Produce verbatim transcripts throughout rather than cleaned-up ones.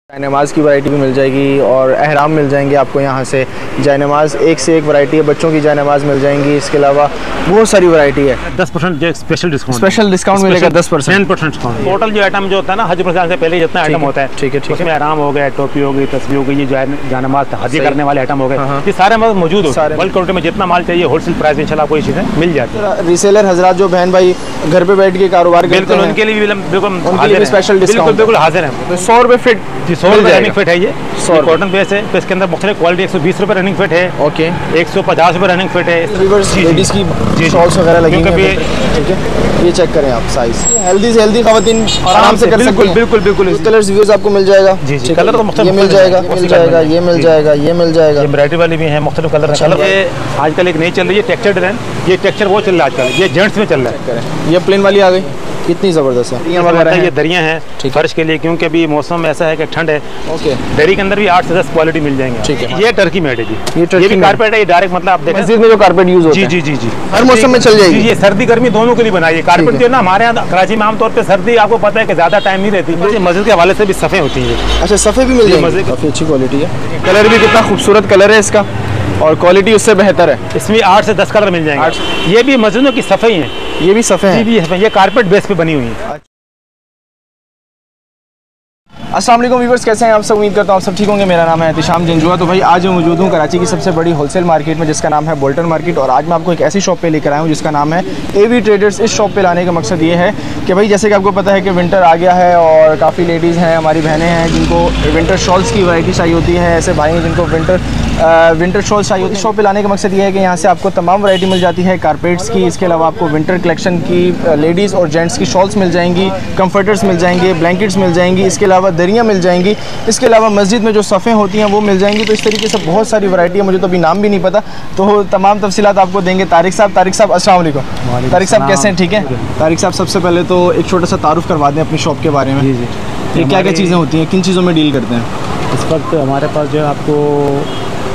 नमाज की वैरायटी भी मिल जाएगी और अहराम मिल जाएंगे आपको यहाँ से। जायनमाज एक से एक वैरायटी है, बच्चों की जायनमाज मिल जाएंगी। इसके अलावा बहुत सारी वैरायटी है। दस percent special discount special discount मिलेगा दस percent ten percent discount. Total जो आइटम जो होता है ना हज प्रसाद से पहले जितना आइटम होता है, ठीक है ठीक है, उसमें अहराम हो गया, टोपी हो गई, तस्वीर हो गई, ये जायनमाज हज करने वाले आइटम हो गए, ये सारे मौजूद हो। बल्क क्वांटिटी में जितना माल चाहिए होलसेल प्राइस में इंशाल्लाह आपको ये चीजें मिल जाती है। रीसेलर हजरात जो बहन भाई घर पे बैठ के कारोबार करते हैं, उनके लिए बिल्कुल स्पेशल डिस्काउंट बिल्कुल हाजिर है। सौ रुपए फिट, सौ रुपए रनिंग फिट है ये कॉटन बेस है। तो इसके अंदर मुख्तलिफ क्वालिटी एक सौ बीस रुपए रनिंग फिट है, ओके, एक सौ पचास रुपए रनिंग फिट है। लेडीज की शॉल्स वगैरह लगी हुई हैं, ठीक है। ये चेक करें आप, साइज हेल्दी से हेल्दी खवातीन आराम से कर सकते हैं। बिल्कुल बिल्कुल कलर्स व्यूज आपको मिल जाएगा। जी जी, कलर तो मुख्तलिफ ये मिल जाएगा, मिल जाएगा, ये मिल जाएगा, ये मिल जाएगा। ये वैरायटी वाली भी है, मुख्तलिफ कलर कलर। ये आजकल एक नई चल रही है टेक्सचर डिजाइन, ये टेक्सचर वो चल रहा है आजकल, ये जेंट्स में चल रहा है। ये प्लेन वाली आ गई, कितनी ज़बरदस्त है। ये वगैरह ये दरियाँ हैं फर्श के लिए, क्योंकि अभी मौसम ऐसा है कि ठंड है। ओके, दरी के अंदर भी आठ से दस क्वालिटी मिल जाएंगे। ठीक है, ये टर्की मैट है जी, ये टर्की कारपेट है। ये डायरेक्ट मतलब आप देखें मस्जिद में जो कारपेट यूज होता है, जी जी जी, हर मौसम में चल जाएगी। ये सर्दी गर्मी दोनों के लिए बनाई है। कारपेट जो है ना हमारे यहाँ कराची में आमतौर पर सर्दी आपको पता है कि ज्यादा टाइम नहीं रहती, मस्जिद के हवाले से भी सफ़े होती है। अच्छा, सफ़े भी मिल जाएंगे, काफ़ी अच्छी क्वालिटी है। कलर भी कितना खूबसूरत कलर है इसका और क्वालिटी उससे बेहतर है। इसमें आठ से दस कलर मिल जाएंगे। ये भी मस्जिदों की सफ़े ही है, ये भी सफ़े हैं, ये कारपेट बेस पे बनी हुई है। अस्सलाम वालेकुम व्यूअर्स, कैसे हैं आप सब? उम्मीद करता हूँ आप सब ठीक होंगे। मेरा नाम है एहतिशाम जंजुआ। तो भाई आज मैं मौजूद हूँ कराची की सबसे बड़ी होलसेल मार्केट में, जिसका नाम है बोल्टन मार्केट। और आज मैं आपको एक ऐसी शॉप पे लेकर आया हूँ जिसका नाम है एवी ट्रेडर्स। इस शॉप पे लाने का मकसद ये है कि भाई जैसे कि आपको पता है कि विंटर आ गया है और काफ़ी लेडीज़ हैं, हमारी बहनें हैं जिनको विंटर शॉल्स की वैरायटी चाहिए होती है, ऐसे भाई हैं जिनको विंटर विंटर शॉल्स चाहिए होती है। शॉप पे लाने का मकसद ये है कि यहाँ से आपको तमाम वैरायटी मिल जाती है कारपेट्स की। इसके अलावा आपको विंटर कलेक्शन की लेडीज़ और जेंट्स की शॉल्स मिल जाएंगी, कंफर्टर्स मिल जाएंगे, ब्लैंकेट्स मिल जाएंगी, इसके अलावा दरियाँ मिल जाएंगी, इसके अलावा मस्जिद में जो सफ़े होती हैं वो मिल जाएंगी। तो इस तरीके से बहुत सारी वैरायटी है, मुझे तो अभी नाम भी नहीं पता। तो तमाम तफसीलात आपको देंगे तारिक साहब। तारिक साहब अस्सलाम वालेकुम। तारिक साहब कैसे हैं? ठीक है। तारिक साहब सबसे पहले तो एक छोटा सा तारुफ करवा दें अपनी शॉप के बारे में। जी जी, ये क्या क्या चीज़ें होती हैं, किन चीज़ों में डील करते हैं? इस वक्त हमारे पास जो है आपको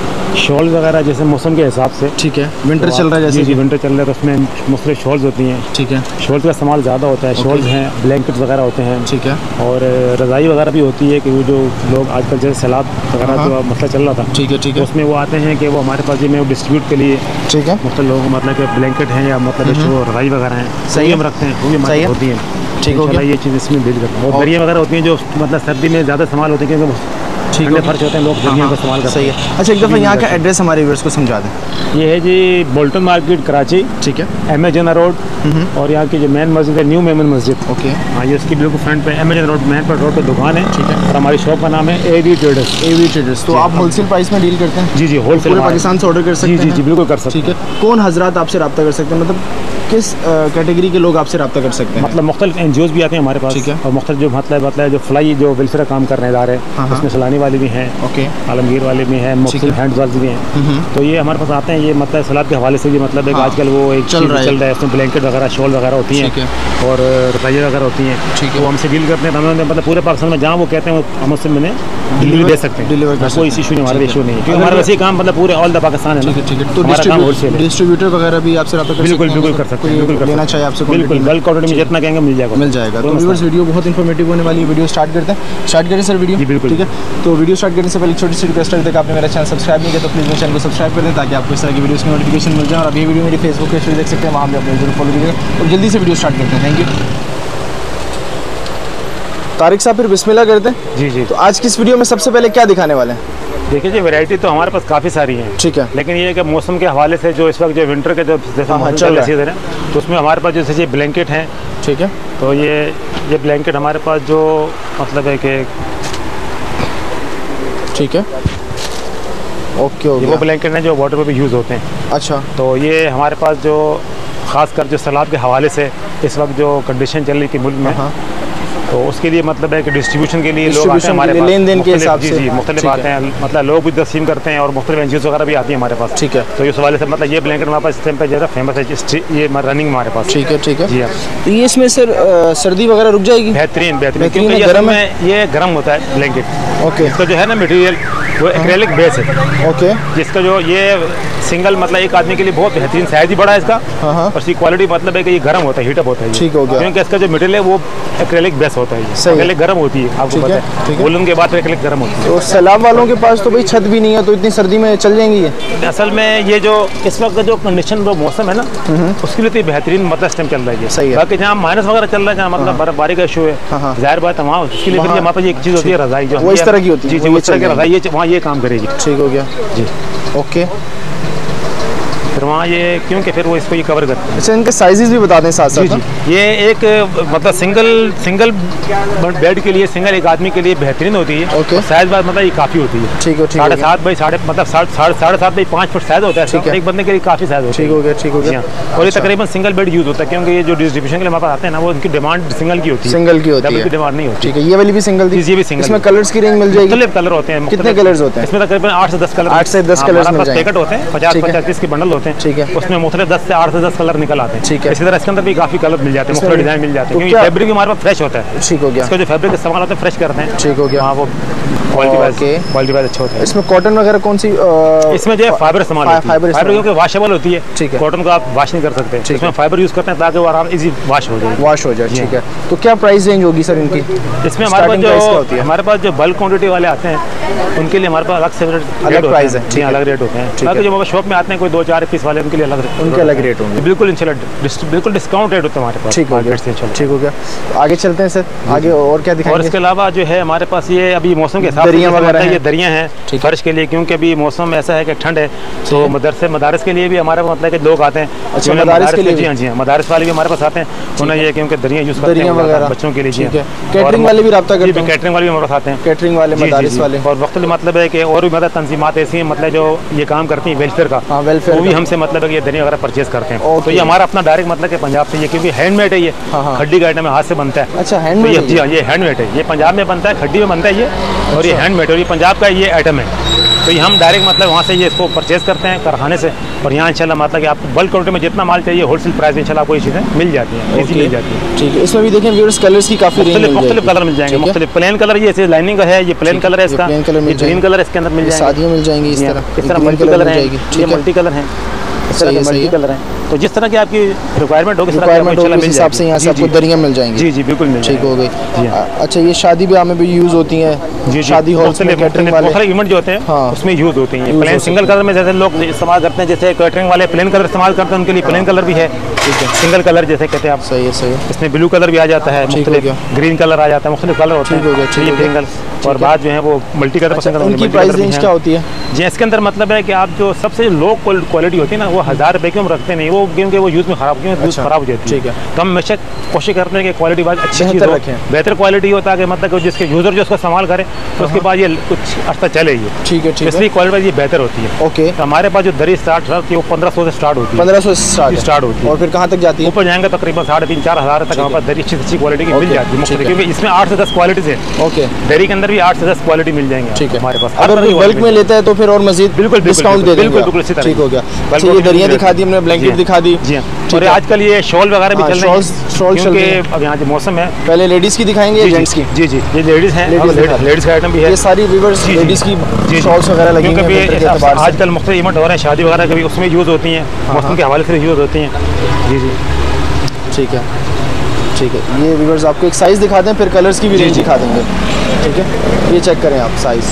शॉल वगैरह जैसे मौसम के हिसाब से, ठीक है, विंटर तो चल रहा है जैसे जी विंटर चल रहा है तो उसमें मुख्तलिफ शॉल्स होती हैं। ठीक है, शॉल्स का इस्तेमाल ज़्यादा होता है। शॉल्स हैं, ब्लैंकेट्स वगैरह होते हैं, ठीक है, और रज़ाई वगैरह भी होती है कि वो जो लोग आजकल जैसे सैलाब वगैरह जो मसला चल रहा था, ठीक है ठीक है, उसमें वो आते हैं कि वो हमारे पास जी में डिस्ट्रीब्यूट के लिए, ठीक है, मुख्तलिफ लोग मतलब कि ब्लैंकेट हैं या मतलब जो रज़ाई वगैरह हैं सही हम रखते हैं, वो भी होती हैं। ठीक है, ये चीज़ इसमें डील करते हैं। और दरियाँ वगैरह होती हैं जो मतलब सर्दी में ज़्यादा इस्तेमाल होती है क्योंकि ठीक है फर्श होते हैं, लोग दरियों का इस्तेमाल करते हैं। सही है। अच्छा, एक दफ़ा यहाँ का एड्रेस हमारे व्यूअर्स को समझा दें। ये है जी बोल्टन मार्केट कराची, ठीक है, एमेजन रोड, और यहाँ की जो मेन मस्जिद है न्यू मेमन मस्जिद, ओके, हाँ, ये उसकी बिल्कुल फ्रंट पे एमेजन रोड मेन पर रोड पे दुकान है, ठीक है, और हमारी शॉप का नाम है एवी ट्रेडर्स। एवी ट्रेडर्स। तो आप होलसेल प्राइस में डील करते हैं? जी जी, होलसेल पूरे पाकिस्तान से ऑर्डर कर सकते हैं? जी जी, बिल्कुल कर सकते हैं। ठीक है, कौन हजरात आपसे रब्ता कर सकते हैं, मतलब किस कैटेगरी के लोग आपसे रब्ता कर सकते हैं? मतलब मुख्तलिफ एन जी ओज़ भी आते हैं हमारे पास, ठीक है, और मुख्तलिफ जो मतलब मतलब जो फ्लाई जो वेलफेयर काम कर रहे इदारे, उसमें सलानी वाले भी हैं, ओके, आलमगीर वाले भी हैं, मुख्तलिफ हैंड वाले भी हैं। तो ये हमारे पास आते हैं, ये मतलब सलाद के हवाले से भी मतलब एक आजकल वो एक चल रहा है, उसमें ब्लैंकेट वगैरह शॉल वगैरह होती हैं और रज़ाई वगैरह होती हैं, ठीक है, वो हमसे डील करते हैं। हमें मतलब पूरे पाकिस्तान में जहाँ वो कहते हैं हम उससे मैंने डिलीवरी दे सकते हैं, डिलीवर कर कोई इशू नहीं, हमारा इशू नहीं है, क्योंकि हमारा वैसे काम मतलब पूरे ऑल द पाकिस्तान है। ठीक है, तो डिस्ट्रीब्यूटर वगैरह भी आपसे रब्ता कर सकते हैं? बिल्कुल बिल्कुल कर सकते हैं, बिल्कुल लेना चाहिए आपसे, बिल्कुल बल्क क्वांटिटी में जितना कहेंगे मिल जाएगा, मिल जाएगा। तो व्यूअर्स वीडियो बहुत इन्फॉर्मेटिव होने वाली है, वीडियो स्टार्ट करते हैं। स्टार्ट करें सर वीडियो? बिल्कुल, ठीक है। तो वीडियो स्टार्ट करने से पहले छोटी सी रिक्वेस्ट है कि आपने मेरा चैनल सब्सक्राइब नहीं किया तो प्लीज़ मेरे चैनल को सब्सक्राइब कर दें ताकि आपको इस तरह की वीडियोस की नोटिफिकेशन मिल जाए। और अभी वीडियो मेरी फेसबुक पेज पर देख सकते हैं, वहाँ भी अपने जरूर फॉलो कीजिएगा। और जल्दी से वीडियो स्टार्ट करते हैं। थैंक यू तारिक साहब, फिर बिस्मिल्लाह करते हैं। जी जी, तो आज की इस वीडियो में सबसे पहले क्या दिखाने वाले हैं? देखिए जी, वैरायटी तो हमारे पास काफ़ी सारी हैं, ठीक है, लेकिन ये कि मौसम के हवाले से जो इस वक्त जो विंटर के जो जैसे चल रहा है तो उसमें हमारे पास जैसे ये ब्लैंकेट हैं, ठीक है, तो ये ये ब्लैंकेट हमारे पास जो मतलब है कि ठीक है, ओके, ये वो ब्लैंकेट हैं जो वाटर पे भी यूज़ होते हैं। अच्छा, तो ये हमारे पास जो ख़ासकर जो सैलाब के हवाले से इस वक्त जो कंडीशन चल रही थी मुल्क में, तो उसके लिए मतलब है कि डिस्ट्रीब्यूशन के लिए लोग आते हैं हमारे पास, लेन देन के हिसाब से, जी जी, मुख्तलिफ आते हैं, मतलब लोग भी तस्लीम करते हैं और मुख्तलिफ एनजीओ वगैरह भी आती है हमारे पास, ठीक है। तो इस हवाले से मतलब ये ब्लैंकेट हमारे पास इस टाइम पे ज़्यादा फेमस है, ये रनिंग हमारे पास, ठीक है ठीक है, जी हाँ। तो ये इसमें सर सर्दी वगैरह रुक जाएगी? बेहतरीन बेहतरीन, क्योंकि गर्म है, ये गर्म होता है ब्लैंकेट, ओके, इसका जो है ना मटीरियल वो एक्रेलिक बेस है। ओके, जिसका जो ये सिंगल मतलब एक आदमी के लिए बहुत बेहतरीन, साइज ही बड़ा है इसका। हाँ हाँ। और इसकी क्वालिटी मतलब है कि ये गर्म होता है, हीटअप होता है। ठीक हो गया, क्योंकि इसका जो मटेरियल है वो एक्रेलिक बेस होता है। एक्रेलिक गर्म होती है, आपको पता है, वुलन के बाद एक्रेलिक गर्म होती है। तो सैलाब वालों के पास तो भाई छत भी नहीं है, तो इतनी सर्दी में चल जाएंगी ये? असल में ये जो इस वक्त जो कंडीशन जो मौसम है ना, उसके लिए तो बेहतरीन मतलब इस टाइम चल रहा है। सही है। बाकी जहाँ माइनस वगैरह चल रहा है, जहाँ मतलब बर्फबारी का इशू है, जाहिर बात है वहाँ उसके लिए हमारे पास एक चीज़ होती है रज़ाई, जो वो इस तरह की होती है। जी जी, वो इस तरह की रज़ाई, ये वहाँ ये काम करेगी। ठीक हो गया जी। ओके, फिर वहाँ ये क्योंकि फिर वो इसको ये कवर करते हैं। अच्छा, इनके साइजेस भी बता दें साथ साथ। जी जी, ये एक मतलब सिंगल सिंगल बेड के लिए, सिंगल एक आदमी के लिए बेहतरीन होती है। ओके, साइज बात मतलब ये काफ़ी होती है। ठीक है, साढ़े सात बाई साढ़े मतलब साढ़े साढ़े सात बाई पाँच फुट साइज होता है। ठीक है, एक बंदे के लिए काफ़ी साइज होता है। ठीक हो गया, ठीक हो गया। और ये तकरीबन सिंगल बेड यूज़ होता है, क्योंकि ये जो डिस्ट्रीब्यूशन के लिए हमारे पास आते हैं ना, वो उनकी डिमांड सिंगल की होती है, सिंगल की होती है, डबल की डिमांड नहीं होती। ठीक है, ये वाली भी सिंगल थी? ये भी सिंगल। इसमें कलर्स की रेंज मिल जाएगी? मुख्तलिफ कलर होते हैं। कितने कलर्स होते हैं इसमें? तकरीबन आठ से दस कलर। आठ से दस कलर मिल जाएंगे। पैकेट होते हैं, पचास पचास के बंडल होते हैं। ठीक है, उसमें मुख्तलिफ दस से आठ से दस कलर निकल आते हैं। ठीक है, इसी तरह इसके अंदर भी काफी कलर मिल जाते हैं, मुख्तलिफ डिजाइन मिल जाते हैं, क्योंकि फैब्रिक हमारे पास फ्रेश होता है। ठीक हो गया, इसका जो फैब्रिक इस्तेमाल होता है फ्रेश करते हैं। ठीक हो गया, हाँ वो क्वालिटी वाइज क्वालिटी वाइज अच्छा होता है। इसमें कॉटन वगैरह कौन सी? इसमें जो है फाइबर इस्तेमाल होती है। फाइबर क्योंकि वॉशेबल होती है। ठीक है, कॉटन को आप वॉश नहीं कर सकते, इसमें फाइबर यूज करते हैं ताकि वो आराम इजी वॉश हो जाए, वॉश हो जाए। ठीक है, तो क्या प्राइस रेंज होगी सर इनकी? इसमें हमारे पास जो हमारे पास जो बल्क क्वांटिटी वाले आते हैं, उनके लिए हमारे पास अलग से अलग प्राइस है। जी, अलग रेट होते हैं। बाकी जो शॉप में आते हैं कोई दो चार पीस वाले, उनके लिए अलग उनके अलग रेट होंगे। बिल्कुल इंशाल्लाह बिल्कुल डिस्काउंट रेट होता है हमारे पास। ठीक हो गया, ठीक हो गया। आगे चलते हैं सर, आगे और क्या दिखाएंगे? और इसके अलावा जो है हमारे पास ये अभी मौसम के हिसाब से दरियाँ वगैरह, ये दरियाँ हैं फर्श के लिए, क्योंकि अभी मौसम ऐसा है कि ठंड है, तो मदरसे मदारस के लिए भी हमारे मतलब कि लोग आते हैं। अच्छा, मदारस के लिए? जी हाँ, जी हाँ, मदारस वाले भी हमारे पास आते हैं। उन्हें ये क्योंकि दरियाँ यूज़ करते हैं बच्चों के लिए। ठीक है, कैटरिंग वाले भी रब्ता करते हैं? कैटरिंग वाले भी हमारे पास आते हैं, कैटरिंग वाले, मदारस वाले। और वक्त मतलब है कि और भी मतलब तंजीमात ऐसी हैं मतलब जो ये काम करती हैं वेलफेयर का, वेलफेयर वो भी हमसे मतलब है कि ये दरिया वगैरह परचेज करते हैं। तो ये हमारा अपना डायरेक्ट मतलब कि पंजाब से, ये क्योंकि हैंडमेड है, ये खड्डी का आइटम हाथ से बनता है। अच्छा, हैंडमेड? जी हाँ, ये हैंडमेड है, ये पंजाब में बनता है, खड्डी में बनता है ये, और ये हैंडमेड, और ये पंजाब का ये आइटम है। तो ये हम डायरेक्ट मतलब वहाँ से ये इसको परचेज करते हैं कारखाने से, और यहाँ इंशाल्लाह मतलब कि आपको बल्क क्वांटिटी में जितना माल चाहिए होलसेल प्राइस में इंशाल्लाह आपको ये चीज़ें मिल जाती हैं, इजी मिल जाती है। ठीक है, इसमें भी देखें व्यूअर्स कलर्स की काफ़ी रेंज, मुख्तलिफ कलर मिल जाएंगे, मुख्तलिफ प्लेन कलर, ये लाइनिंग का है, ये प्लेन कलर है इसका, ग्रीन कलर इसके अंदर मिल जाएंगे, शादियाँ मिल जाएंगी इस तरह, इस तरह मल्टी कलर है, ये मल्टी कलर है, इस तरह के मल्टी कलर हैं। तो जिस तरह की आपकी रिक्वायरमेंट होगी, रिक्वायरमेंट होगी, उस हिसाब से यहाँ से आपको दरियाँ मिल जाएंगी। जी जी बिल्कुल मिल जाएगी। ठीक हो गई। अच्छा, ये शादी ब्याह में भी यूज़ होती हैं? जी, शादी हॉल में कैटरिंग वाले इवेंट जो होते हैं, हाँ, उसमें यूज़ होती हैं। प्लेन सिंगल कलर में जैसे लोग इस्तेमाल करते हैं, जैसे कैटरिंग वाले प्लेन कलर इस्तेमाल करते हैं, उनके लिए प्लेन कलर भी है। ठीक है, सिंगल कलर जैसे कहते हैं आप। सही है, सही है। इसमें ब्लू कलर भी आ जाता है, ग्रीन कलर आ जाता है, मुख्तलिफ कलर होते हैं। सिंगल और बाद जो है वो मल्टी कलर पसंद करते हैं। उनकी प्राइस रेंज क्या होती है? जी, इसके अंदर मतलब है कि आप जो सबसे लो क्वालिटी होती है ना, वो हज़ार रुपये की हम रखते नहीं, वो क्योंकि वो यूज़ में खराब क्योंकि यूज़ खराब हो जाती है। ठीक है, तो हम हमेशा कोशिश करते हैं कि क्वालिटी बात अच्छी चीज़ हो, बेहतर क्वालिटी होता है कि मतलब कि जिसके यूज़र जो उसको इस्तेमाल करे तो उसके बाद ये कुछ अर्सा चले ये। ठीक है, ठीक है, इसलिए क्वालिटी ये बेहतर होती है। ओके, तो हमारे पास जो दरी स्टार्ट होती है वो पंद्रह सौ से स्टार्ट होती है। पंद्रह सौ से स्टार्ट होती है, और फिर कहाँ तक जाती है? ऊपर जाएंगे तो तकरीबन साढ़े तीन चार हज़ार तक हमारे पास दरी अच्छी अच्छी क्वालिटी की मिल जाती है, क्योंकि इसमें आठ से दस क्वालिटीज है। ओके, दरी के अंदर भी आठ से दस क्वालिटी मिल जाएंगे। ठीक है, हमारे पास अगर बल्क में लेता है तो फिर और मजीद बिल्कुल डिस्काउंट दे देंगे। बिल्कुल बिल्कुल, ठीक हो गया। अच्छा, ये दरियाँ दिखा दी हमने, ब्लैंकेट दिखा दी। जी, और आजकल ये शॉल वगैरह भी चल रहे हैं, शॉल चल रहे हैं। अब यहाँ जो मौसम है, पहले लेडीज़ की दिखाएंगे या जेंट्स की? जी जी, ये लेडीज़ हैं, लेडीज़ का आइटम भी है, ये सारी वीवर्स लेडीज़ की शॉल्स वगैरह लगी हैं। आजकल मुख्तलिफ इवेंट हो रहे हैं, शादी वगैरह कभी उसमें यूज़ होती हैं, मौसम के हवाले से यूज़ होती हैं। जी जी, ठीक है, ठीक है। ये वीवर्स आपको एक साइज़ दिखा दें, फिर कलर्स की भी रेंज दिखा देंगे। ठीक है, ये चेक करें आप, साइज़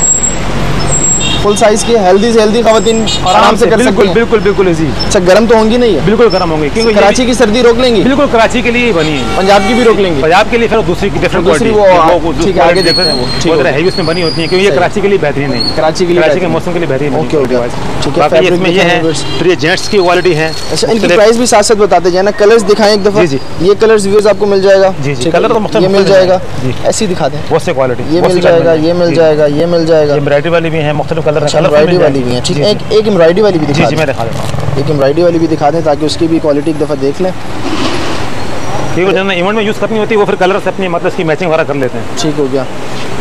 फुल साइज की, हेल्दी से हेल्दी खवातीन आराम से कर सकती हैं। बिल्कुल बिल्कुल जी। अच्छा, गर्म तो होंगी नहीं है? बिल्कुल गर्म होंगी, क्योंकि कराची की सर्दी रोक लेंगी। बिल्कुल कराची के लिए बनी है, पंजाब की भी रोक लेंगी। पंजाब के लिए फिर दूसरी की डिफरेंट दूसरी वो ठीक है, आगे देखते हैं वो ठीक है, है उसमें बनी होती है, क्योंकि ये कराची के लिए बेहतरीन है, कराची के लिए, कराची के मौसम के लिए बेहतरीन। ओके ओके, ठीक है। बाकी इसमें ये है, फिर ये जेंट्स की क्वालिटी है। अच्छा, इनकी प्राइस भी साथ साथ बताते जाए ना, कलर्स दिखाएं एक दफा। जी, ये कलर्स व्यूज आपको मिल जाएगा। जी जी, कलर तो मुख्तलिफ मिल जाएगा, ऐसी दिखा दें, बहुत से क्वालिटी, ये मिल जाएगा, ये मिल जाएगा, ये मिल जाएगा, एम्ब्रॉयडरी वाली भी है, मुख्तलिफ कलर एम्ब्रॉयडरी वाली भी है। ठीक है, एक एक एम्ब्रॉयडरी वाली भी दिखा दें। मैं दिखा देता हूँ, एक एम्ब्रॉयडरी वाली भी दिखा दें ताकि उसकी भी क्वालिटी एक दफ़ा देख लें। ठीक है, जब इवेंट में यूज़ करनी होती है वो फिर कलर से अपनी मतलब इसकी मैचिंग वगैरह कर लेते हैं। ठीक हो गया,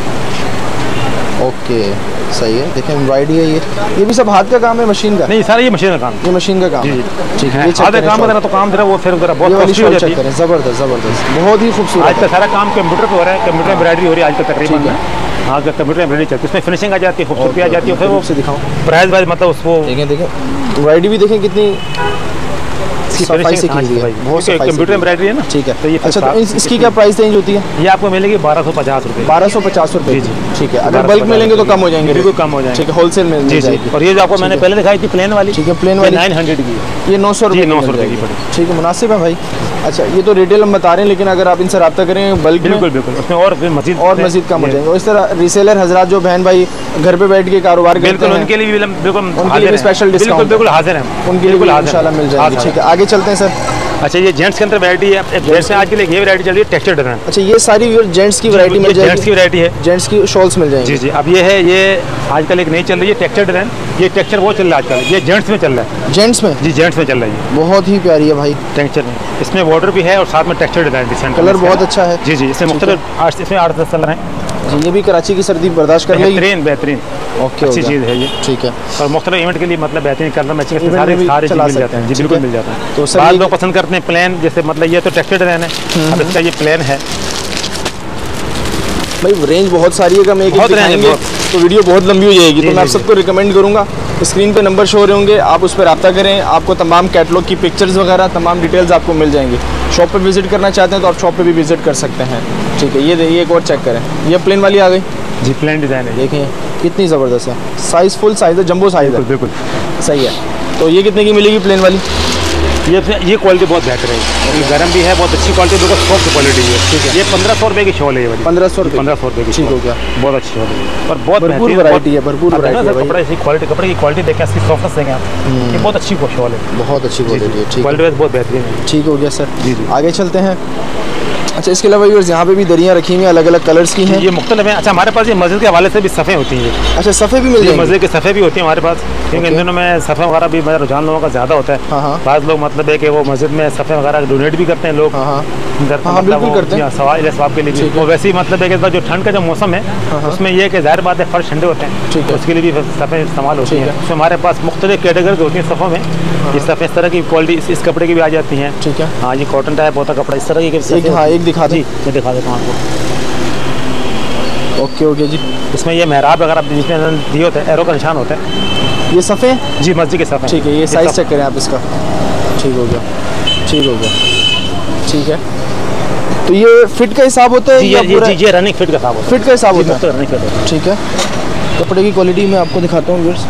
ओके, सही है। देखें एम्ब्रॉयडरी है, ये ये भी सब हाथ का काम है, मशीन का नहीं? सारा ये मशीन का काम, ये मशीन का काम है। ठीक है, आधा काम करना तो काम जरा वो फिर जरा बहुत कॉस्टली हो जाती है। ज़बरदस्त ज़बरदस्त, बहुत ही खूबसूरत। आज का सारा काम कंप्यूटर पे हो रहा है, कंप्यूटर एम्ब्रॉयडरी हो रही है आज का तकरीबन। हाँ कंप्यूटर एम्ब्रॉयडरी चलती है, उसमें फिनिशिंग आ जाती है, खूबसूरती आ जाती है, फिर वो से दिखाओ प्राइस वाइज मतलब उसको देखें देखें एम्ब्रॉयडरी भी देखें कितनी सफाई से की हुई है, बहुत सफाई से कंप्यूटर एम्ब्रॉयडरी है ना। ठीक है। तो ये अच्छा, तो इस, इसकी क्या प्राइस रेंज होती है? ये आपको मिलेगी बारह सौ पचास रुपये बारह सौ पचास रुपये जी। ठीक है, अगर बल्क में लेंगे तो कम हो जाएंगे, बिल्कुल कम हो जाएंगे। ठीक है, होलसेल में जी जी। और ये जो आपको मैंने पहले दिखाई थी प्लेन वाली, ठीक है, प्लेन वाली नाइन हंड्रेड की, ये नौ सौ रुपये नौ सौ रुपये की पड़ी। ठीक है, मुनासिब है भाई। अच्छा, ये तो रिटेल हम बता रहे हैं, लेकिन अगर आप इनसे रब्ता करें बल्क में, बिल्कुल बिल्कुल उसमें और मजीद और मजीद कम हो जाएंगे। और इस तरह रीसेलर हजरात जो बहन भाई घर पे बैठ के कारोबार करते हैं, उनके लिए बिल्कुल उनके लिए स्पेशल डिस्काउंट बिल्कुल हाजिर है, उनके लिए इंशाल्लाह मिल जाएगी। ठीक है, आगे चलते हैं सर। अच्छा, ये जेंट्स के अंदर वैरायटी है, जेंट्स में आज के लिए ये वैरायटी चल रही है टेक्सचर डिजाइन। अच्छा, ये सारी जेंट्स की वैरायटी मिल जाएगी, जेंट्स की वैरायटी है, जेंट्स की शॉल्स मिल जाएंगी। जी जी। अब ये है, ये आजकल एक नई चल रही है टेक्सचर डिजाइन, ये टेक्सचर वो चल रहा है आजकल, ये जेंट्स में चल रहा है। जेंट्स में? जी, जेंट्स में चल रही है, बहुत ही प्यारी है भाई टेक्सचर में। इसमें बॉर्डर भी है और साथ में टेक्सचर डिजाइन डिजाइन, कलर बहुत अच्छा है। जी जी। इसमें मुख्तलिफ इसमें आठ दस कलर हैं जी। ये भी कराची की सर्दी बर्दाश्त कर लेगी, बेहतरीन बेहतरीन ओके, अच्छी चीज़ है ये। ठीक है, और मुख्तलिफ इवेंट के लिए मतलब बेहतरीन कलर मैचिंग सारे सारे चीज़ मिल जाते हैं जी, बिल्कुल मिल जाता है। तो बाद लोग पसंद करते हैं प्लेन, जैसे मतलब ये तो टेक्सचर डिजाइन है, अब इसका ये प्लेन है भाई। रेंज बहुत सारी है, हम एक एक दिखाएंगे तो वीडियो बहुत लंबी हो जाएगी, तो मैं आप सबको रिकमेंड करूंगा, स्क्रीन पे नंबर शो हो रहे होंगे, आप उस पर रब्ता करें, आपको तमाम कैटलॉग की पिक्चर्स वगैरह तमाम डिटेल्स आपको मिल जाएंगी। शॉप पे विजिट करना चाहते हैं तो आप शॉप पे भी विजिट कर सकते हैं। ठीक है, ये देखिए एक और चेक करें, ये प्लेन वाली आ गई जी, प्लेन डिज़ाइन है, देखें कितनी ज़बरदस्त है, साइज़ फुल साइज़ है, जंबो साइज़ है, बिल्कुल सही है। तो ये कितने की मिलेगी प्लेन वाली? ये ये क्वालिटी बहुत बेहतर है, ये गर्म भी है, बहुत अच्छी क्वालिटी, बिल्कुल सॉफ्ट क्वालिटी है। ठीक है, ये पंद्रह सौ रुपये की शॉल है, ये वाली पंद्रह सौ रुपये पंद्रह सौ रुपये की, ठीक हो गया, बहुत अच्छी शॉल है और बहुत भरपूर वैरायटी है, भरपूर वैरायटी है। कपड़े की क्वालिटी, कपड़े की क्वालिटी देखें, इसकी सॉफ्टनेस देखें आप, ये बहुत अच्छी शॉल है, बहुत अच्छी क्वालिटी है। ठीक, क्वालिटी बहुत बेहतरीन है। ठीक हो गया सर, जी जी। आगे चलते हैं। अच्छा, इसके अलावा व्यूअर्स यहाँ पे भी दरियाँ रखी हुई हैं, अलग अलग कलर्स की हैं, ये मुख्तलिफ हैं। अच्छा, हमारे पास ये मस्जिद के हवाले से भी सफ़े होती हैं। अच्छा, सफ़े भी मिल जाएंगे? मस्जिद के सफ़े भी होती हैं हमारे पास, क्योंकि इन दिनों में सफ़े वगैरह भी मेरा रुझान लोगों का ज़्यादा होता है। हाँ, बाद लोग मतलब है कि वो मस्जिद में सफ़े वगैरह डोनेट भी करते हैं लोग, हाँ, बिल्कुल करते हैं, सवाल सवाब के लिए भी। वो वैसे ही मतलब है कि जो ठंड का जो मौसम है उसमें ये कि ज़ाहिर बात है फर्श ठंडे होते हैं, उसके लिए भी सफ़े इस्तेमाल होती हैं। उसमें हमारे पास मुख्तलिफ कैटेगरी होती हैं सफ़ों में, इस सफ़े इस तरह की क्वालिटी इस कपड़े की भी आ जाती हैं। ठीक है, हाँ, ये कॉटन टाइप होता कपड़ा, इस तरह की। हाँ, एक दिखा जी, मैं दिखा देता हूँ आपको। ओके ओके जी। इसमें ये मेहराब वगैरह जिसमें दिए होते हैं, एरो का निशान होता है, ये सफ़े जी, मस्जिद के सफ़े। ठीक है, ये साइज़ चेक करें आप इसका, ठीक हो गया, ठीक हो गया, ठीक है। तो ये फिट का हिसाब होता है? ये ये ये रनिंग फिट का हिसाब होता है, फिट का हिसाब होता है, रनिंग फिट। ठीक है, कपड़े की क्वालिटी मैं आपको दिखाता हूँ व्यूअर्स,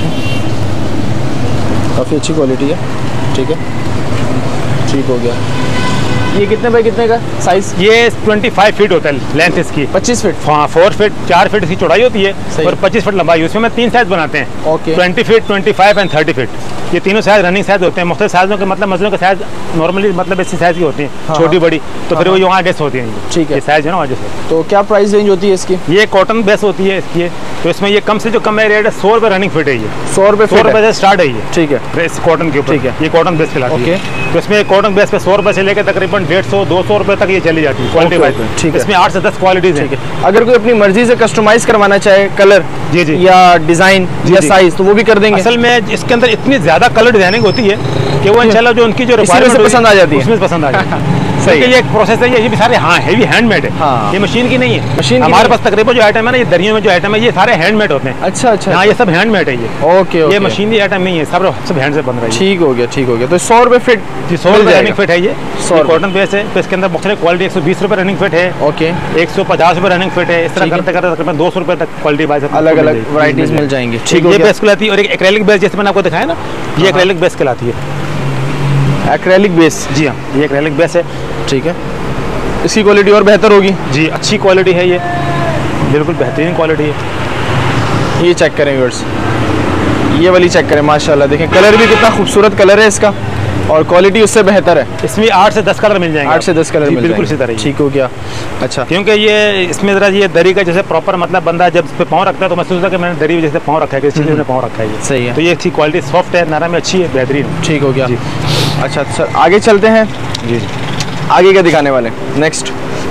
काफ़ी अच्छी क्वालिटी है। ठीक है, ठीक हो गया। ये कितने बाई कितने का साइज? ये पच्चीस फीट होता है लेंथ इसकी, पच्चीस फीट, हाँ, फोर फीट चार फीट इसकी चौड़ाई होती है और पच्चीस फीट लंबाई। उसमें मैं तीन साइज बनाते हैं, ओके, बीस फीट, पच्चीस एंड तीस फीट, ये तीनों साइज रनिंग साइज होते हैं। मुख्तलिफ साइजों के मतलब मसलों के साइज नॉर्मली मतलब इसी साइज की होती हैं, हाँ, छोटी बड़ी, तो फिर वो यहाँ एडजस्ट होती हैं। ठीक है, ये साइज है ना एडजस्ट। तो क्या प्राइस रेंज होती है इसकी? ये कॉटन बेस होती है इसकी, तो इसमें ये कम से जो कम है रेट है सौ रुपये रनिंग फिट है, ये सौ रुपये सौ रुपये से स्टार्ट है ये। ठीक है, इस कॉटन के ऊपर, ठीक है, ये कॉटन बेस खिलाती है, तो इसमें कॉटन बेस पे सौ रुपये से लेकर तकरीबन डेढ़ सौ दो सौ रुपये तक ये चली जाती है क्वालिटी वाइज। ठीक है, इसमें आठ से दस क्वालिटीज हैं। अगर कोई अपनी मर्जी से कस्टमाइज करवाना चाहे कलर जी जी या डिजाइन या साइज, तो वो भी कर देंगे। असल में इसके अंदर इतनी ज्यादा कलर डिजाइनिंग होती है कि वो इंशाल्लाह जो उनकी जो रिक्वायरमेंट पसंद आ जाती है, उसमें पसंद आ जाती है। सही, ये एक प्रोसेस है, ये भी सारे हाँ हेवी हैंडमेड है, हाँ, ये मशीन की नहीं है। मशीन हमारे पास तकरीबन जो आइटम है ना, ये दरियों में जो आइटम है ये सारे हैंडमेड होते हैं। अच्छा अच्छा, हाँ, ये सब हैंडमेड है, ये ओके, ये मशीनरी आइटम नहीं है, सब सब हैंड से बन रहा है। ठीक हो गया, ठीक हो गया। तो सौ रुपये फिट, जी सौ रुपये रनिंग फिट है, ये सौ कॉटन बेस है, तो इसके अंदर मुख्तलिफ क्वालिटी एक सौ बीस रुपये रनिंग फिट है, ओके, एक सौ पचास रुपये रनिंग फिट है, इस तरह करते करते तकरीबन दो सौ रुपये तक क्वालिटी वाइज अलग अलग वैरायटीज मिल जाएंगी। ठीक, ये बेस कहलाती है। और एक एक्रेलिक बेस जैसे मैंने आपको दिखाया ना, ये एक्रेलिक बेस कहलाती है, एक्रेलिक बेस। जी हाँ, ये एक्रेलिक बेस है। ठीक है, इसकी क्वालिटी और बेहतर होगी? जी, अच्छी क्वालिटी है, ये बिल्कुल बेहतरीन क्वालिटी है। ये चेक करें व्यूअर्स, ये वाली चेक करें, माशाल्लाह देखें कलर भी कितना खूबसूरत कलर है इसका, और क्वालिटी उससे बेहतर है। इसमें आठ से दस कलर मिल जाएंगे, आठ से दस कलर मिल बिल्कुल इसी तरह। ठीक हो गया। अच्छा, क्योंकि ये इसमें जरा ये दरी का जैसे प्रॉपर मतलब बंदा जब इस पे पाँव रखता है तो महसूस होता है कि मैंने दरी जैसे पाँव रखा है, किसी ने पाँव रखा है, ये सही है। तो ये अच्छी क्वालिटी सॉफ्ट है, नरम है, अच्छी है, बेहतरीन। ठीक हो गया। अच्छा सर, आगे चलते हैं। जी जी, आगे क्या दिखाने वाले नेक्स्ट?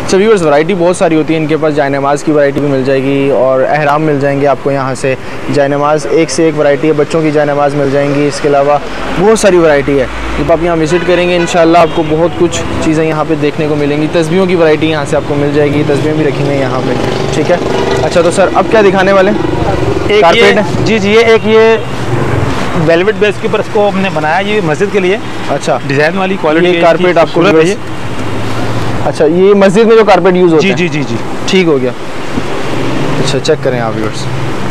सो व्यूअर्स वैरायटी बहुत सारी होती है इनके पास। जाय नमाज़ की वैरायटी भी मिल जाएगी और अहराम मिल जाएंगे आपको यहाँ से। जाय नमाज़ एक से एक वैरायटी है, बच्चों की जाय नमाज़ मिल जाएंगी। इसके अलावा बहुत सारी वैरायटी है। जब आप यहाँ विज़िट करेंगे इंशाल्लाह आपको बहुत कुछ चीज़ें यहाँ पे देखने को मिलेंगी। तस्बीहों की वैरायटी यहाँ से आपको मिल जाएगी, तस्बीहें भी रखी हैं यहाँ पे, ठीक है। अच्छा तो सर अब क्या दिखाने वाले हैं? कारपेट है जी जी, ये एक ये वेलवेट बेस के ऊपर इसको हमने बनाया, ये मस्जिद के लिए। अच्छा, डिज़ाइन वाली क्वालिटी कारपेट आपको है। अच्छा, ये मस्जिद में जो कारपेट यूज़ होता है? जी जी जी जी, ठीक हो गया। अच्छा चेक करें आप व्यूअर्स।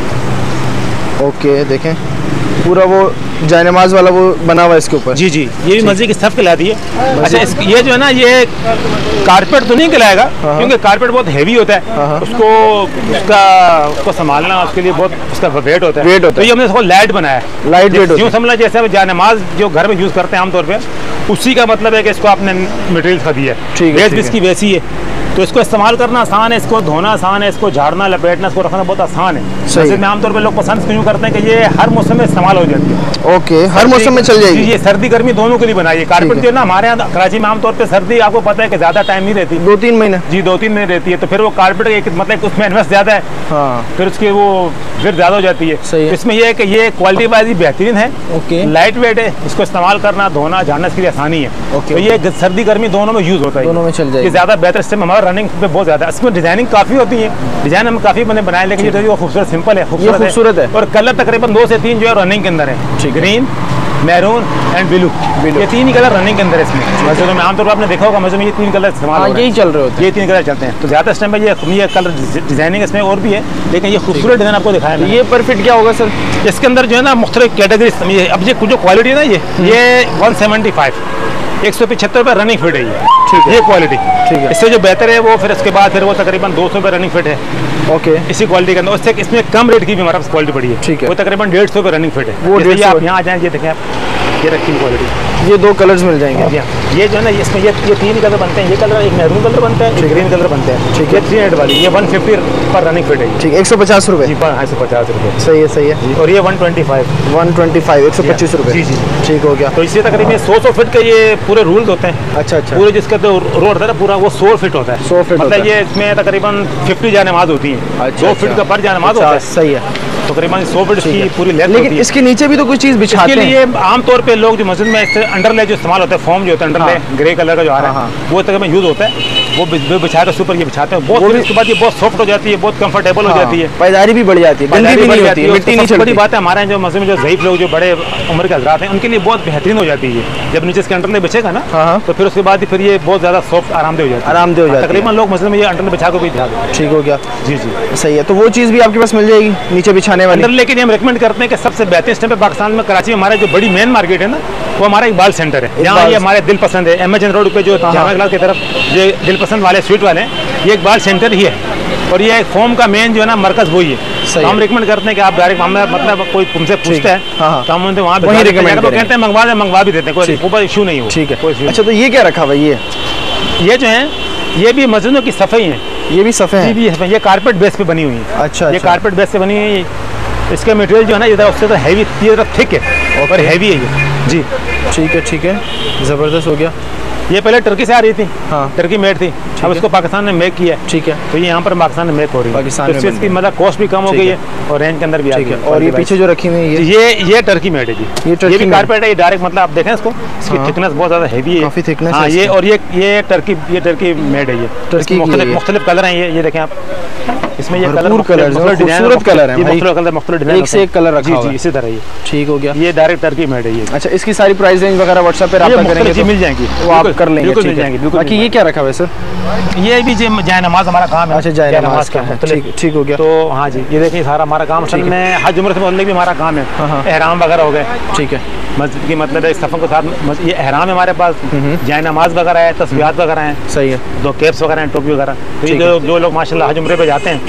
ओके देखें पूरा वो जायनमाज वाला वो बना हुआ है इसके ऊपर। जी जी, ये भी मस्जिद की सफ़ कहलाती है। अच्छा इस, ये जो है ना ये कारपेट तो नहीं कहलाएगा क्योंकि कारपेट बहुत हैवी होता है, उसको उसका उसको संभालना उसके लिए बहुत उसका वेट होता है। वेट होता है तो ये हमने इसको लाइट बनाया है, लाइट वेट होता है। यूँ समझ जैसे जायनमाज जो घर में यूज़ करते हैं आमतौर पर, उसी का मतलब है कि इसको आपने मटेरियल खा दिया है, बेस भी इसकी वैसी है। तो इसको इस्तेमाल करना आसान है, इसको धोना आसान है, इसको झाड़ना लपेटना इसको रखना बहुत आसान है। मस्जिद में आमतौर पर लोग पसंद क्यों करते हैं कि ये हर मौसम में इस्तेमाल हो जाती है। ओके, हर मौसम में चल जाएगी। ये सर्दी गर्मी दोनों के लिए बनाई है। कारपेट जो है ना हमारे यहाँ कराची में आमतौर पर सर्दी आपको पता है कि ज़्यादा टाइम नहीं रहती, दो तीन महीने। जी दो तीन महीने रहती है। तो फिर वो कारपेट एक मतलब उसमें इन्वेस्ट ज़्यादा है, हाँ, फिर उसकी वो फिर ज़्यादा हो जाती है। तो इसमें ये है कि ये क्वालिटी वाइज बेहतरीन है, लाइट वेट है, इसको इस्तेमाल करना धोना झाड़ना इसके लिए आसानी है। तो ये सर्दी गर्मी दोनों में यूज़ होता है, दोनों में चल जाएगी। ज़्यादा बेहतर इससे हमारा रनिंग पे बहुत ज़्यादा। इसमें डिजाइनिंग काफ़ी होती है, डिजाइन हम काफ़ी मैंने बनाए, लेकिन ये वो खूबसूरत सिंपल है, खूबसूरत है। और कलर तकरीबन दो से तीन जो है रनिंग के अंदर है, ग्रीन मैरून एंड ब्लू, ये तीन ही कलर रनिंग के अंदर है इसमें। मस्जिदों में आमतौर पर आपने देखा होगा मस्जिद में ये तीन कलर इस्तेमाल हो रहे हैं, यही चल रहे होते हैं, ये तीन कलर चलते हैं। तो ज़्यादा इस टाइम पे ये ये कलर डिजाइनिंग इसमें और भी है, लेकिन ये खूबसूरत डिजाइन आपको दिखाया है। ये परफेक्ट क्या होगा सर? इसके अंदर जो है ना मुख्तलिफ कैटेगरी, अब ये जो क्वालिटी है ना ये ये वन सेवेंटी फाइव एक सौ पचहत्तर रुपये रनिंग फिट है ये, ठीक है, ये क्वालिटी ठीक है। इससे जो बेहतर है वो फिर उसके बाद फिर वो तकरीबन दो सौ रुपये रनिंग फिट है। ओके, इसी क्वालिटी के अंदर उससे इसमें कम रेट की भी हमारे पास क्वालिटी पड़ी है, ठीक है, वो तकरीबन डेढ़ सौ रुपये रनिंग फिट है। वो जैसे आप यहाँ आ जाएँ, ये देखें आप, ये रखी क्वालिटी, ये दो कलर्स मिल जाएंगे। जी हाँ, ये जो है ना इसमें ये ये तीन कलर बनते हैं, ये कलर एक मैरून कलर बनता है, एक ग्रीन कलर बनते हैं, ठीक है। थ्री हंड्रेड वाली ये वन फिफ्टी पर रनिंग फिट है, ठीक है, एक सौ पचास रुपये जी, हाँ एक सौ पचास रुपये, सही है सही है। और ये one twenty five one twenty five एक सौ पच्चीस रुपये, जी जी ठीक हो गया। तो इससे तकरीबन सौ सौ फिट के ये पूरे रूल्स होते हैं। अच्छा अच्छा, पूरे जिसका तो रोड होता है ना पूरा वो सौ फिट होता है, सौ फिट मतलब ये इसमें तकरीबन फिफ्टी जानेमाज होती है, दो फिट का पर जानेमाज होता है, सही है, तकरीबन सौ फिट की पूरी लेंथ होती है। लेकिन इसके नीचे भी तो कुछ चीज़ बिछाते हैं। इसके लिए आमतौर पे लोग जो मस्जिद में अंडरले जो इस्तेमाल होता है, फॉर्म जो होता है अंडरले ग्रे कलर का जो आ रहा है वो तकरीबन यूज होता है, वो बिछा कर ऊपर ये बिछाते हैं। बहुत इसके बाद ये बहुत सॉफ्ट हो जाती है, बहुत कंफर्टेबल हो जाती है, पायदारी भी बढ़ जाती है, गंदी भी नहीं होती है, मिट्टी नहीं चढ़ती। बड़ी बात है हमारे यहाँ जो मस्जिद में जो ज़ईफ लोग जो बड़े उम्र के हज़रात हैं उनके लिए बहुत बेहतरीन हो जाती है। जब नीचे इसके अंडरले बिछेगा ना तो फिर उसके बाद फिर ये बहुत ज़्यादा सॉफ्ट आरामदेह हो जाता है, आरामदेह हो जाता है। तकरीबन लोग मस्जिद में ये अंडरले बिछा कर भी ध्यान, ठीक हो गया, जी जी सही है। तो वो चीज़ भी आपके पास मिल जाएगी नीचे बिछाने वाली। अंडर लेकिन हम रिकमेंड करते हैं कि सबसे बेहतरीन स्टेप पे पाकिस्तान में कराची में हमारा जो बड़ी मेन मार्केट है ना वो हमारा इकबाल सेंटर है, यहाँ ये हमारे दिल पसंद है, एम एच एन रोड पे जो जामा इकबाल की तरफ ये दिल पसंद वाले स्वीट वाले हैं, ये इकबाल सेंटर ही है। और ये फोम का मेन जो है ना मरकज वही है। तो हम रिकमेंड करते हैं कि आप डायरेक्ट हमें मतलब कोई तुमसे पूछता है तो हम उनसे वहाँ कहते हैं मंगवा दें, मंगवा भी देते हैं, कोई इशू नहीं हो, ठीक है। अच्छा तो ये क्या रखा हुआ? ये ये जो है ये भी मस्जिदों की सफ़ाई है, ये भी सफ़ाई है, भी ये कारपेट बेस पे बनी हुई है। अच्छा, ये कारपेट बेस पे बनी हुई है। इसका मटेरियल जो है ना इधर उससे तो हैवी, ये तरफ थिक है और हैवी है ये, जी ठीक है ठीक है, ज़बरदस्त हो गया। ये पहले टर्की से आ रही थी, हाँ टर्की मेड थी, अब इसको पाकिस्तान ने मेक किया है, ठीक है। तो ये यहाँ पर पाकिस्तान में मेक हो रही है, पाकिस्तान में इसकी मतलब कॉस्ट भी कम हो गई है और रेंज के अंदर भी आ गई है। और ये पीछे जो रखी हुई है ये ये टर्की मेड है जी, ये भी कारपेट है, ये डायरेक्ट मतलब आप देखें इसको, इसकी थिकनेस बहुत ज़्यादा हैवी है, काफ़ी थिकनेस है ये। और ये ये टर्की ये टर्की मेड है, ये टर्की मुख्तलिफ कलर हैं, ये ये देखें आप, इसमें ये कलर खूबसूरत कलर है, एक से एक कलर रखा हुआ है, इसी तरह ये ठीक हो गया। ये डायरेक्ट टर्की मेड है ये। अच्छा इसकी सारी प्राइस रेंज वगैरह व्हाट्सएप पे रब्ता करेंगे तो मिल जाएंगी, वो आप कर लेंगे, बिल्कुल मिल जाएंगी। बाकी ये क्या रखा हुआ है सर? ये भी जाय नमाज हमारा काम है। अच्छा जाय नमाज का है, ठीक ठीक हो गया। तो हाँ जी ये देखिए सारा हमारा काम असल में हज उम्र से पहले भी हमारा काम है, एहराम वगैरह हो गए, ठीक है। मस्जिद की मतलब है सफ़र के साथ ये एहराम है हमारे पास, जाय नमाज वगैरह है, तस्बीहात वगैरह हैं, सही है, दो कैप्स वगैरह हैं, टोपी वगैरह। तो जो जो लोग माशाल्लाह हज उम्रे पे जाते हैं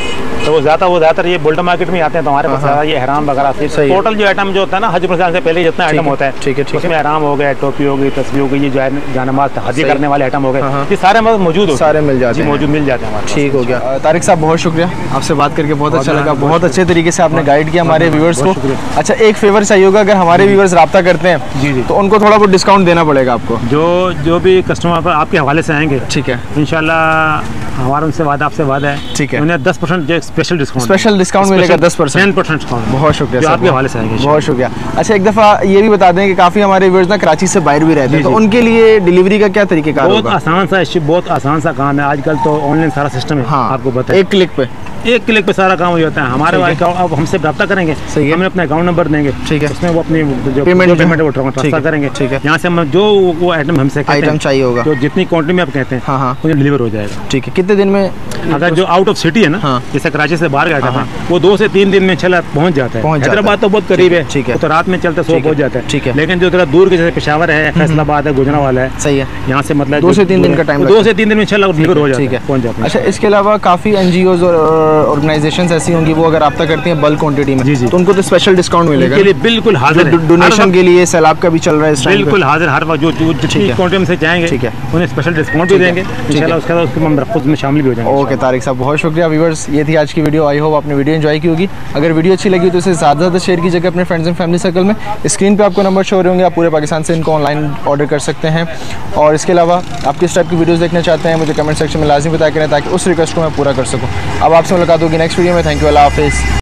तो वो ज़्यादा वो ज़्यादातर ये बोल्टन मार्केट में आते हैं, तो हमारे पास ज़्यादा ये हराम वगैरह टोटल जो आइटम जो होता है ना हज से पहले जितना आइटम होता है, ठीक है, उसमें हराम हो गया, टोपी हो गई, तस्वीर हो गई, ये जानमाज हजी करने वाले आइटम हो गए, ये सारे मौजूद हो सारे मिल जाते हैं, मौजूद मिल जाते हैं हमारे। ठीक हो गया तारिक साहब, बहुत शुक्रिया, आपसे बात करके बहुत अच्छा लगा, बहुत अच्छे तरीके से आपने गाइड किया हमारे व्यूअर्स को। अच्छा, एक फेवर चाहिए होगा, अगर हमारे व्यूअर्स राब्ता करते हैं जी जी तो उनको थोड़ा बहुत डिस्काउंट देना पड़ेगा आपको। जो जो भी कस्टमर पर आपके हवाले से आएंगे, ठीक है, इंशाल्लाह हमारा उनसे वादा आपसे वादा है, ठीक है, उन्हें दस परसेंट जो स्पेशल डिस्काउंट स्पेशल डिस्काउंट मिलेगा, दस परसेंट टेन परसेंट डिस्काउंट। बहुत शुक्रिया, जो आपके हवाले से आएंगे, बहुत शुक्रिया। अच्छा, एक दफ़ा ये भी बता दें कि काफ़ी हमारे व्यूअर्स ना कराची से बाहर भी रहते हैं, तो उनके लिए डिलीवरी का क्या तरीकेकार होगा? बहुत आसान सा बहुत आसान सा काम है, आजकल तो ऑनलाइन सारा सिस्टम है। हाँ, आपको पता है, एक क्लिक पे एक क्लिक पे सारा काम हो जाता है। हमारे अब हमसे रब्ता करेंगे, हमें अपना अकाउंट नंबर देंगे, ठीक है, उसमें वो अपनी जो पेमेंट पेमेंट वो ट्रांसफर करेंगे, ठीक है, यहाँ से हम जो वो आइटम हमसे आइटम चाहिए होगा, तो जितनी क्वांटिटी में आप कहते हैं, हाँ हाँ, वो डिलीवर हो जाएगा। ठीक है, कितने दिन में? अगर जो आउट ऑफ सिटी है ना, जैसे कराची से बाहर गया था, वो दो से तीन दिन में चला पहुंच जाता है। हैदराबाद तो बहुत करीब है, ठीक है, तो रात में चलते सुबह पहुंच जाता है, ठीक है, लेकिन जो थोड़ा दूर के जैसे पेशावर है, फैसलाबाद है, गुजरावाला है, सही है, यहाँ से मतलब दो से तीन दिन का टाइम, दो से तीन दिन में चला डिलीवर हो जाता है, पहुंच जाता है। अच्छा, इसके अलावा काफ़ी एनजीओज और ऑर्गेनाइजेशन ऐसी होंगी, वो अगर रब्ता करती हैं बल्क क्वांटिटी में, जी जी, तो उनको तो स्पेशल डिस्काउंट मिलेगा। लिए बिल्कुल हाजिर है, डोनेशन के लिए सैलाब का भी चल रहा है इस टाइम, बिल्कुल हाजिर, हर वक्त जो जितनी क्वांटिटी से चाहेंगे, ठीक है, उन्हें स्पेशल डिस्काउंट भी देंगे इंशाल्लाह, उसके बाद उसके हम खुद में शामिल भी हो जाएंगे। ओके तारिक साहब, बहुत शुक्रिया। व्यूअर्स, ये थी आज की वीडियो, आई होप आपने वीडियो एंजॉय की होगी। अगर वीडियो अच्छी लगी तो इसे ज़्यादा से ज़्यादा शेयर कीजिएगा अपने फ्रेंड्स एंड फैमिली सर्कल में। स्क्रीन पे आपको नंबर शो हो रहे होंगे, आप पूरे पाकिस्तान से इनको ऑनलाइन ऑर्डर कर सकते हैं। और इसके अलावा आप किस टाइप की वीडियोस देखना चाहते हैं मुझे कमेंट सेक्शन में लाजमी बताया करें, ताकि उस रिक्वेस्ट को मैं पूरा कर सकूँ। अब आपसे मुलाकात होगी नेक्स्ट वीडियो में। थैंक यू, अल्लाह हाफिज़।